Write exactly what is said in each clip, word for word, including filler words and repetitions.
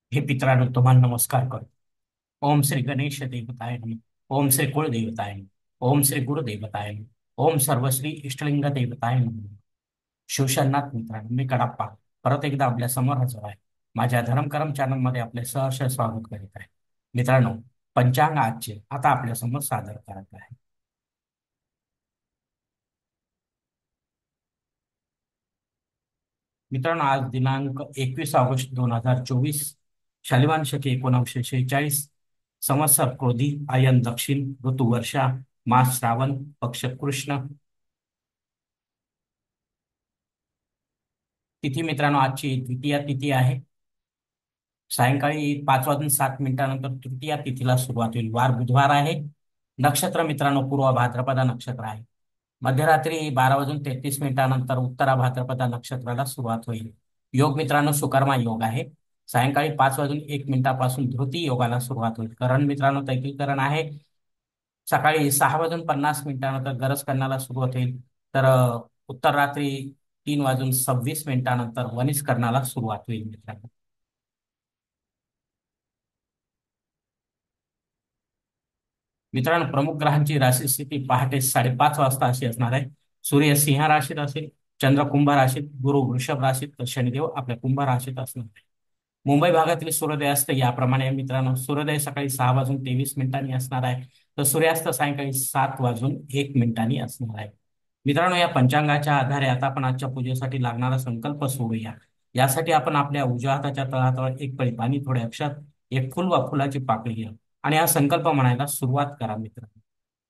हे पितरांनो तुम्हाला नमस्कार करतो. ओम श्री गणेश देवताय नमः. ओम श्री कुळ देवताय नमः. ओम श्री गुरु देवताय नमः. ओम सर्वश्री इष्टलिंग देवताय नमः. शिवशरणात मित्रांनो, मी कडाप्पा परत एकदा आपल्या समोर हजर आहे. माझ्या धर्मकरम चॅनल मध्ये आपले सहर्ष स्वागत करीत आहे. मित्रांनो, पंचांग आजचे आता आपल्या समोर सादर करत आहे. मित्रांनो, आज दिनांक एकवीस ऑगस्ट दोन हजार चोवीस, शालिवान शके एकोणीसशे शेहेचाळीस, संवत्सर क्रोधी, आयन दक्षिण, ऋतू वर्षा, मास श्रावण, पक्ष कृष्ण. तिथी मित्रांनो, आजची द्वितीया तिथी आहे. सायंकाळी पाच वाजून सात मिनिटानंतर तृतीया तिथीला सुरुवात होईल. वार बुधवार आहे. नक्षत्र मित्रांनो, पूर्व भाद्रपदा नक्षत्र आहे. मध्यरात्री बारा वाजून तेहतीस मिनिटानंतर उत्तरा भाद्रपदा नक्षत्राला सुरुवात होईल. योग मित्रांनो, सुकर्मा योग आहे. सायंकाळी पाच वाजून एक मिनिटापासून धृती योगाला सुरुवात होईल. करण मित्रांनो, तैतिलकरण आहे. सकाळी सहा वाजून पन्नास मिनिटानंतर गरज करण्याला सुरुवात होईल. तर अ, उत्तर रात्री तीन वाजून सव्वीस मिनिटानंतर वनिज करण्याला सुरुवात होईल मित्रांनो. मित्रांनो, प्रमुख ग्रहांची राशी स्थिती पहाटे साडेपाच वाजता अशी असणार आहे. सूर्य सिंह राशीत असेल, चंद्र कुंभ राशीत, गुरु वृषभ राशीत, तर शनिदेव आपल्या कुंभ राशीत असणार आहे. मुंबई भागातील सूर्योदयास्त याप्रमाणे आहे मित्रांनो. सूर्योदय सकाळी सहा वाजून तेवीस मिनिटांनी असणार आहे. तर सूर्यास्त सायंकाळी सात वाजून एक मिनिटांनी असणार आहे. मित्रांनो, या पंचांगाच्या आधारे आता आपण आजच्या पूजेसाठी लागणारा संकल्प सोडूया. यासाठी आपण आपल्या उजव्या हाताच्या तळहातावर एक पळी पाणी, थोडे अक्षत, एक फुल वा फुलाची पाकळी घ्या आणि हा संकल्प म्हणायला सुरुवात करा मित्रांनो.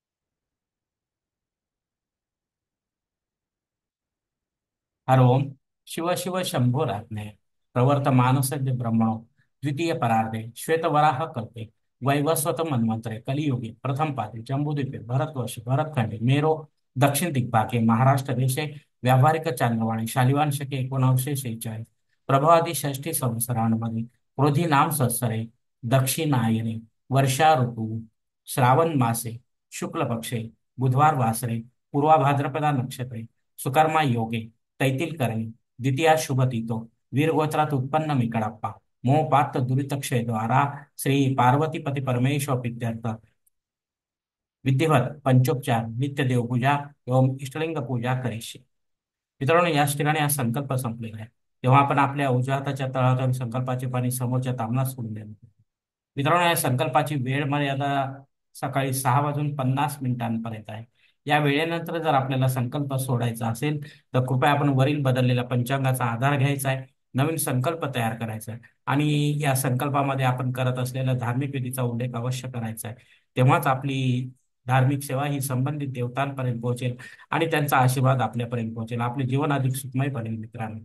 हर ओम शिव शिव शंभो राज्ञे प्रवर्तमानसद्य ब्रह्मणो द्वितीय परार्धे श्वेतवराह कल्पे वैवस्वत मन्वंतरे कलियुगे प्रथम पादे जम्बूद्वीपे भरतवर्षे भरतखंडे मेरो दक्षिण दिग्भागे महाराष्ट्र देशे व्यावहारिक चांद्रवाणी शालिवान शके एकोणीसशे शेहेचाळीस प्रभावादी षष्ठी संवत्सरांमध्ये क्रोधी नाम संवत्सरे दक्षिणायने वर्षा ऋतू श्रावण मासे शुक्ल पक्षे बुधवार वासरे पूर्वा भाद्रपदा नक्षत्रे सुकर्मा योगे तैतील करणी द्वितीया शुभ तिथो वीर गोत्रात उत्पन्न मी कडाप्पा मोह पात्र दुरित क्षय द्वारा श्री पार्वतीपती परमेश्वर प्रीत्यर्थ विधिवत पंचोपचार नित्य देवपूजा एवं इष्टलिंग पूजा करीशी. मित्रांनो, याच ठिकाणी हा संकल्प संपलेला आहे. तेव्हा आपण आपल्या उजव्या हाताच्या तळहातावर संकल्पाचे पाणी समोरच्या तामणात सोडून द्यावे. मित्रांनो, या संकल्पाची वेळ मर्यादा सकाळी सहा वाजून पन्नास मिनिटांपर्यंत आहे. या वेळेनंतर जर आपल्याला संकल्प सोडायचा असेल तर कृपया आपण वरील बदललेल्या पंचांगाचा आधार घ्यायचा आहे, नवीन संकल्प तयार करायचा आहे आणि या संकल्पामध्ये आपण करत असलेल्या धार्मिक विधीचा उल्लेख अवश्य करायचा आहे. तेव्हाच आपली धार्मिक सेवा ही संबंधित देवतांपर्यंत पोहोचेल आणि त्यांचा आशीर्वाद आपल्यापर्यंत पोहोचेल. आपले जीवन अधिक सुखमय बनेल मित्रांनो.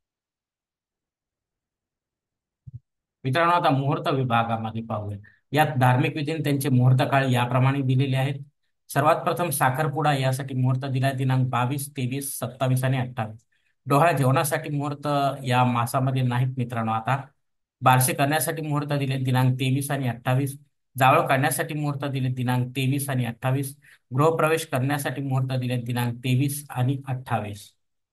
मित्रांनो, आता मुहूर्त विभागामध्ये पाहूया. यात धार्मिक विधीने त्यांचे मुहूर्त काळ याप्रमाणे दिलेले आहेत. सर्वात प्रथम साखरपुडा यासाठी मुहूर्त दिला दिनांक बावीस, तेवीस, सत्तावीस आणि अठ्ठावीस. डोहाळ जेवणासाठी मुहूर्त या मासामध्ये नाहीत मित्रांनो. आता बारसे करण्यासाठी मुहूर्त दिले दिनांक तेवीस आणि अठ्ठावीस. जावळ काढण्यासाठी मुहूर्त दिले दिनांक तेवीस आणि अठ्ठावीस. गृहप्रवेश करण्यासाठी मुहूर्त दिले दिनांक तेवीस आणि अठ्ठावीस.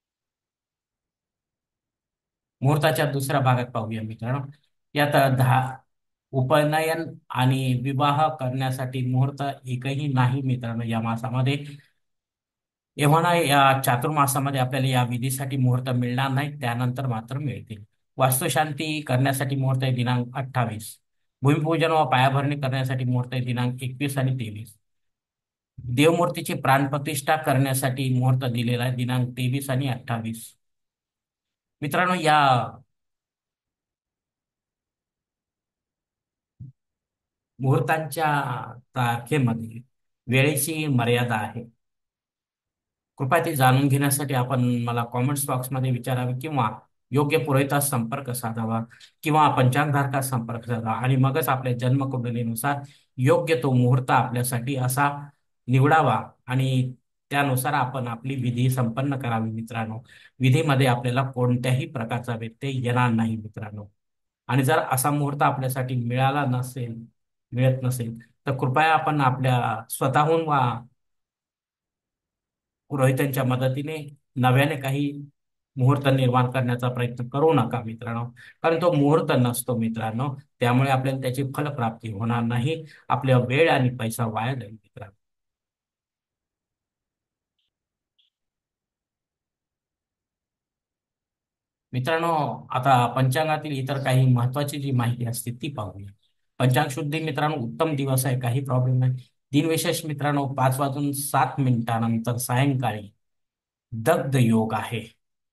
मुहूर्ताच्या दुसऱ्या भागात पाहूया मित्रांनो. यात दहा उपनयन आणि विवाह करण्यासाठी मुहूर्त एकही नाही मित्रांनो या मासामध्ये. एव्हा या चातुर्मासामध्ये आपल्याला या विधीसाठी मुहूर्त मिळणार नाही, त्यानंतर मात्र मिळतील. वास्तुशांती करण्यासाठी मुहूर्त आहे दिनांक अठ्ठावीस. भूमिपूजन व पायाभरणी करण्यासाठी मुहूर्त आहे दिनांक एकवीस आणि तेवीस. देवमूर्तीची प्राणप्रतिष्ठा करण्यासाठी मुहूर्त दिलेला आहे दिनांक तेवीस आणि अठ्ठावीस. मित्रांनो, या मुहूर्तांच्या तारखेमध्ये वेळेची मर्यादा आहे. कृपया ते जाणून घेण्यासाठी आपण मला कॉमेंट्स बॉक्समध्ये विचारावे किंवा योग्य पुरोहितास संपर्क साधावा किंवा पंचांगधारकास संपर्क साधावा आणि मगच आपल्या जन्मकुंडलीनुसार योग्य तो मुहूर्त आपल्यासाठी असा निवडावा आणि त्यानुसार आपण आपली विधी संपन्न करावी मित्रांनो. विधीमध्ये आपल्याला कोणत्याही प्रकारचा व्यत्यय येणार नाही मित्रांनो. आणि जर असा मुहूर्त आपल्यासाठी मिळाला नसेल मिळत नसेल तर कृपया आपण आपल्या स्वतःहून वा पुरोहितांच्या मदतीने नव्याने काही मुहूर्त निर्माण करण्याचा प्रयत्न करू नका मित्रांनो. कारण तो मुहूर्त नसतो मित्रांनो. त्यामुळे आपल्याला त्याची फलप्राप्ती होणार नाही. आपल्या वेळ आणि पैसा वाया जाईल मित्रांनो. मित्रांनो, आता पंचांगातील इतर काही महत्वाची जी माहिती असते ती पाहूया. पंचांग शुद्धी मित्रांनो उत्तम दिवस आहे, काही प्रॉब्लेम नाही. दिनविशेष मित्रांनो पाच वाजून सात मिनिटानंतर सायंकाळी दग्ध योग आहे.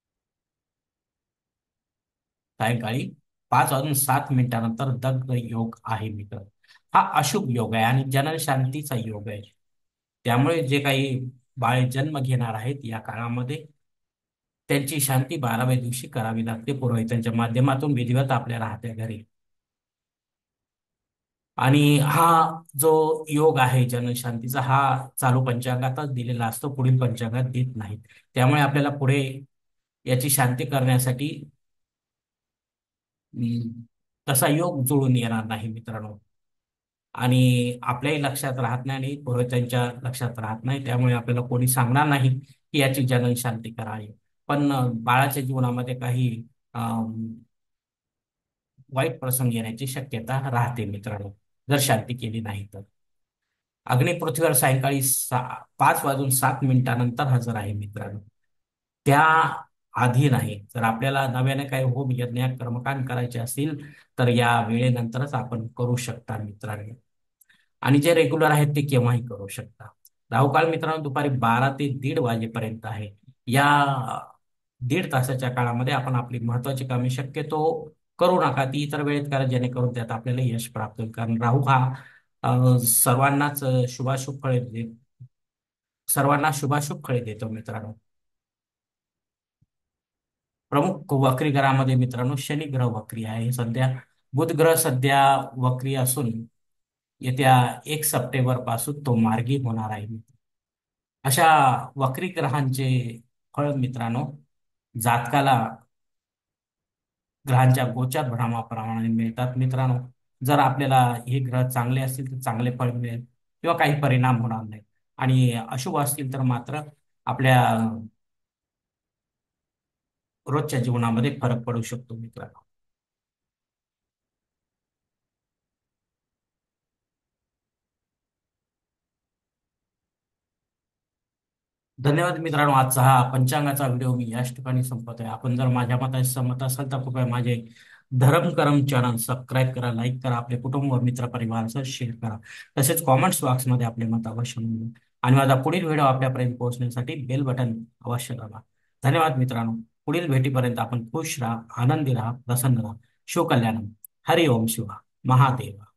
सायंकाळी पाच वाजून सात मिनिटानंतर दग्ध योग आहे मित्र. हा अशुभ योग आहे आणि जनन शांतीचा योग आहे. त्यामुळे जे काही बाळे जन्म घेणार आहेत या काळामध्ये त्यांची शांती बाराव्या दिवशी करावी लागते पुरोहितांच्या माध्यमातून विधिवत आपल्या राहत्या घरी. आणि हा जो योग आहे जनशांतीचा हा चालू पंचांगातच दिलेला असतो, पुढील पंचांगात देत नाहीत. त्यामुळे आपल्याला पुढे याची शांती करण्यासाठी अं, तसा योग जुळून येणार नाही मित्रांनो. आणि आपल्याही लक्षात राहत नाही आणि पुरोहितांच्या लक्षात राहत नाही. त्यामुळे आपल्याला कोणी सांगणार नाही की याची जनन शांती करावी. पण अं, बाळाच्या जीवनामध्ये काही अं, वाईट प्रसंग येण्याची शक्यता राहते मित्रांनो, जर शांती केली नाही तर. अग्नी पृथ्वीवर सायंकाळी सा पाच वाजून सात मिनिटानंतर हजर आहे मित्रांनो. त्या आधी नाही. जर आपल्याला नव्याने काही होम यज्ञ कर्मकांड करायचे असतील तर या वेळेनंतरच आपण करू शकता मित्रांनो. आणि जे रेग्युलर आहेत ते केव्हाही करू शकता. राहुकाळ मित्रांनो दुपारी बारा ते दीड वाजेपर्यंत आहे. या दीड तासाच्या काळामध्ये आपण आपली महत्वाची कामे शक्यतो करू नका. ती इतर वेळेत करा जेणेकरून त्यात आपल्याला यश प्राप्त होईल. कारण राहू हा अ, सर्वांनाच अ, शुभाशुभ फळे दे सर्वांना शुभाशुभ फळे देतो मित्रांनो. प्रमुख वक्री ग्रहामध्ये मित्रांनो शनी ग्रह वक्री आहे सध्या. बुध ग्रह सध्या वक्री असून येत्या एक सप्टेंबर पासून तो मार्गी होणार आहे. अशा वक्री ग्रहांचे फळ मित्रांनो जातकाला ग्रहांच्या गोचार भ्रमणाप्रमाणे मिळतात मित्रांनो. जर आपल्याला हे ग्रह चांगले असतील तर चांगले फळ मिळेल किंवा काही परिणाम होणार नाही. आणि अशुभ असतील तर मात्र आपल्या रोजच्या जीवनामध्ये फरक पडू शकतो मित्रांनो. धन्यवाद मित्रांनो. आजचा हा पंचांगाचा व्हिडिओ मी याच ठिकाणी संपवतोय. आपण जर माझ्या मताशी सहमत असाल तर कृपया माझे धर्म करम चॅनल सबस्क्राईब करा, लाईक करा, आपले कुटुंब व मित्र परिवारासह शेअर करा. तसेच कॉमेंट्स बॉक्समध्ये आपले मत अवश्य नोंदवा. आणि माझा पुढील व्हिडिओ आपल्यापर्यंत पोहोचण्यासाठी बेल बटन अवश्य दाबा. धन्यवाद मित्रांनो. पुढील भेटीपर्यंत आपण खुश राहा, आनंदी राहा, प्रसन्न राहा. शिवकल्याणम. हरि ओम शिवा. महादेव.